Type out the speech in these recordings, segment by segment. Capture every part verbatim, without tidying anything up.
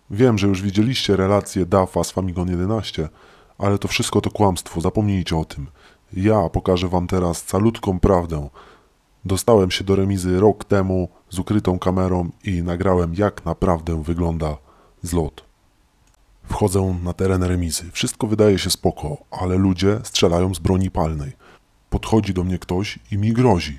Wiem, że już widzieliście relację Dafa z Famigon jedenaście, ale to wszystko to kłamstwo, zapomnijcie o tym. Ja pokażę wam teraz calutką prawdę. Dostałem się do remizy rok temu z ukrytą kamerą i nagrałem, jak naprawdę wygląda zlot. Wchodzę na teren remizy. Wszystko wydaje się spoko, ale ludzie strzelają z broni palnej. Podchodzi do mnie ktoś i mi grozi.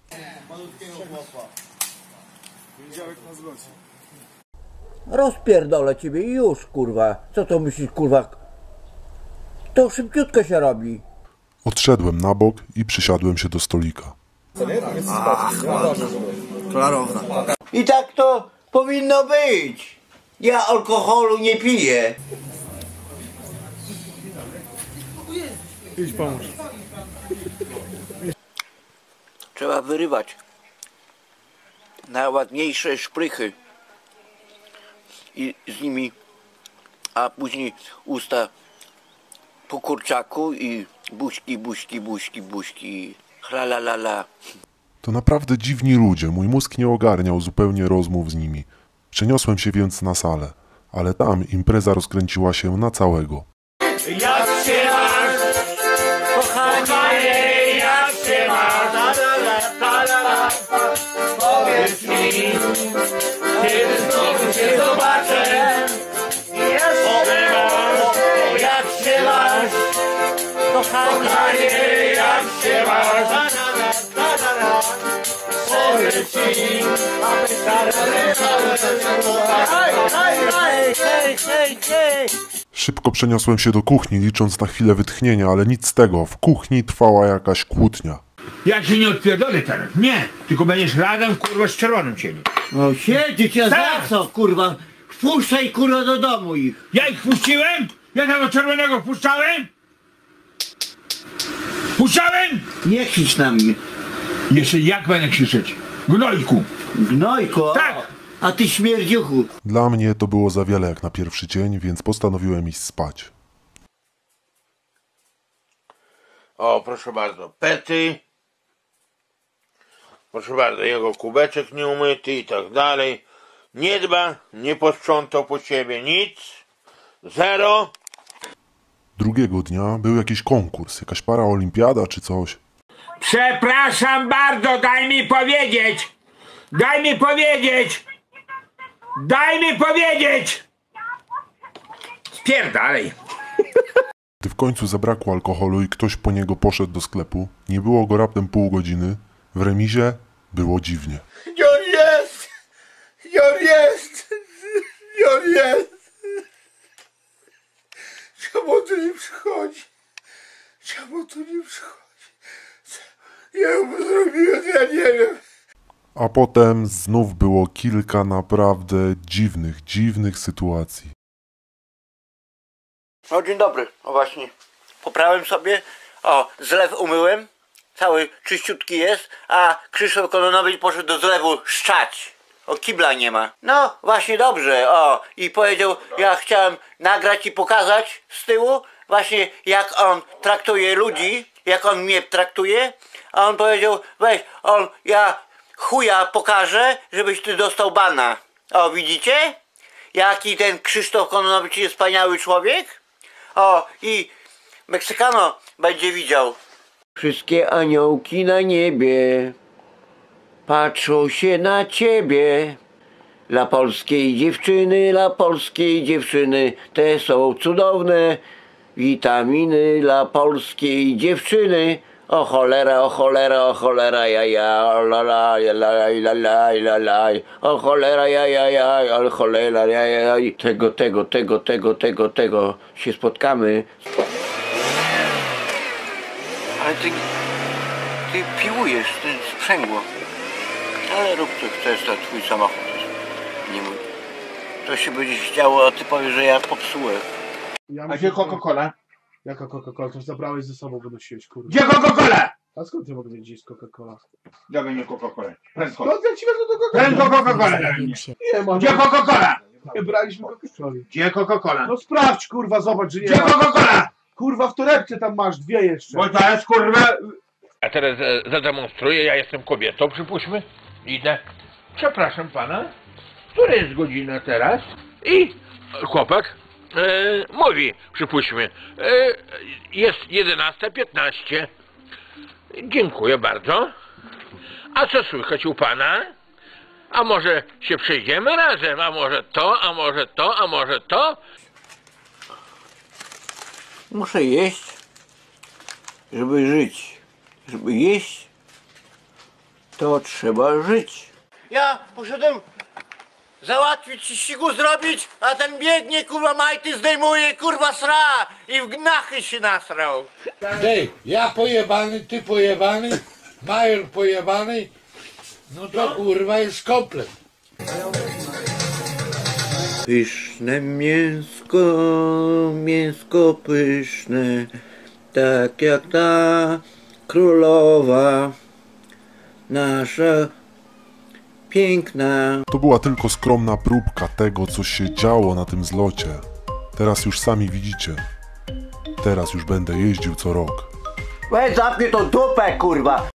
Rozpierdolę ciebie i już, kurwa. Co to myślisz, kurwa? To szybciutko się robi. Odszedłem na bok i przysiadłem się do stolika. Ach, klarowna. I tak to powinno być. Ja alkoholu nie piję. Idź pomóż. Trzeba wyrywać najładniejsze szprychy i z nimi, a później usta po kurczaku i buźki, buźki, buźki, buźki, hralalala. To naprawdę dziwni ludzie, mój mózg nie ogarniał zupełnie rozmów z nimi. Przeniosłem się więc na salę, ale tam impreza rozkręciła się na całego. Jak się masz, kochanie, jak się masz, powiedz mi, kiedy znowu się zobaczę, jak się masz, kochanie, jak się masz, powiedz mi, Szybko przeniosłem się do kuchni, licząc na chwilę wytchnienia, ale nic z tego. W kuchni trwała jakaś kłótnia. Ja się nie odpierdolę teraz, nie, tylko będziesz radem, kurwa, z czerwonym cieniem. No siedzi cię Tak. za co, kurwa? Wpuszczaj, kurwa, do domu ich. Ja ich wpuściłem? Ja tego czerwonego wpuszczałem? Wpuszczałem? Nie krzycz na mnie. Jeszcze jak będę krzyczeć? Gnojku. Gnojko, Tak. a ty śmierdziuchu. Dla mnie to było za wiele jak na pierwszy dzień, więc postanowiłem iść spać. O, proszę bardzo, pety. Proszę bardzo, jego kubeczek nieumyty i tak dalej. Nie dba, nie posprzątał po siebie nic. Zero. Drugiego dnia był jakiś konkurs, jakaś paraolimpiada czy coś. Przepraszam bardzo, daj mi powiedzieć. Daj mi powiedzieć. Daj mi powiedzieć. Spierdalej. Gdy w końcu zabrakło alkoholu i ktoś po niego poszedł do sklepu, nie było go raptem pół godziny, w remizie było dziwnie. Gdzie on jest? Gdzie on jest? Gdzie on jest? Czemu on tu nie przychodzi? Czemu tu nie przychodzi? Ja ją zrobiłem, ja nie wiem. A potem znów było kilka naprawdę dziwnych, dziwnych sytuacji. O, dzień dobry. O, właśnie. Poprałem sobie. O, zlew umyłem. Cały czyściutki jest. A Krzysztof Kononowicz poszedł do zlewu szczać. O, kibla nie ma. No, właśnie dobrze. O, i powiedział, ja chciałem nagrać i pokazać z tyłu właśnie jak on traktuje ludzi, jak on mnie traktuje. A on powiedział, weź, on, ja chuja pokażę, żebyś ty dostał bana. O, widzicie? Jaki ten Krzysztof Kononowicz jest wspaniały człowiek? O, i Meksykano będzie widział. Wszystkie aniołki na niebie patrzą się na ciebie. Dla polskiej dziewczyny, dla polskiej dziewczyny, te są cudowne witaminy dla polskiej dziewczyny. O cholera, o cholera, o cholera, ja, ja, la, la, la, la, la, la, la, la, o cholera, ja, ja, ja, ale cholera, ja, ja, ja, tego, tego, tego, tego, tego, tego się spotkamy. Ale ty, ty piłujesz, ty sprzęgło. Ale rób co chcesz, to twój samochód jest, nie mój. To się będzie działo, a ty powiesz, że ja popsułem. Ja A gdzie Coca-Cola? Jaka Coca-Cola? To zabrałeś ze sobą, wynosiłeś, kurwa. Gdzie Coca-Cola? A skąd ja mogę wiedzieć, gdzie jest Coca-Cola? Dawaj mnie Coca-Colę. Prędko. Skąd ja ci wezmę do Coca-Cola? Prędko Coca-Colę daj mnie. Nie ma. Gdzie Coca-Cola? Nie braliśmy Coca-Coli. Gdzie Coca-Cola? No sprawdź, kurwa, zobacz, że nie Gdzie ma. Coca-Cola? Kurwa, w torebce tam masz dwie jeszcze. Bo to jest kurwa... A teraz e, zademonstruję, ja jestem kobietą, przypuśćmy. Idę. Przepraszam pana. Która jest godzina teraz? I chłopak e, mówi, przypuśćmy, e, jest jedenasta piętnaście. Dziękuję bardzo. A co słychać u pana? A może się przejdziemy razem? A może to, a może to, a może to? Muszę jeść, żeby żyć. Żeby jeść, to trzeba żyć. Ja poszedłem załatwić ci siku zrobić, a ten biednie kurwa majty zdejmuje kurwa sra i w gnachy się nasrał. Ej, ja pojebany, ty pojebany, major pojebany, no to kurwa jest komplet. Pyszne mięsko, mięsko pyszne, tak jak ta królowa, nasza piękna. To była tylko skromna próbka tego, co się działo na tym zlocie. Teraz już sami widzicie. Teraz już będę jeździł co rok. Weź zapnij tą dupę kurwa.